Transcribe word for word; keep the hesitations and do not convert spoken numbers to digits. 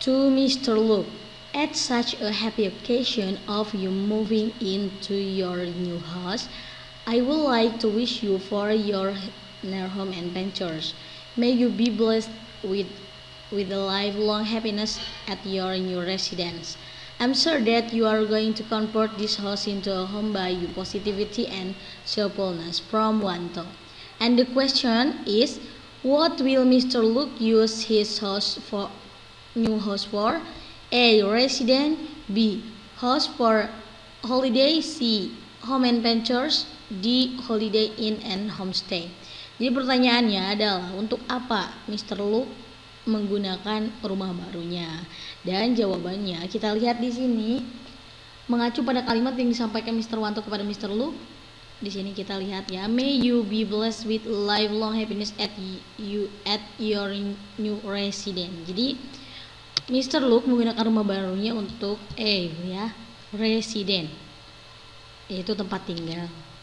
To Mister Luke, at such a happy occasion of you moving into your new house, I would like to wish you for your near home adventures. May you be blessed with with a lifelong happiness at your new residence. I'm sure that you are going to convert this house into a home by your positivity and cheerfulness from Wanto. And the question is, what will Mister Luke use his house for new house for? A. Resident. B. House for holiday. C. Home adventures. D. Holiday inn and homestay. Jadi pertanyaannya adalah untuk apa Mister Luke menggunakan rumah barunya? Dan jawabannya kita lihat di sini mengacu pada kalimat yang disampaikan Mister Wanto kepada Mister Luke. Di sini kita lihat ya, may you be blessed with lifelong happiness at you at your new residence. Jadi Mister Luke menggunakan rumah barunya untuk eh ya resident, yaitu tempat tinggal.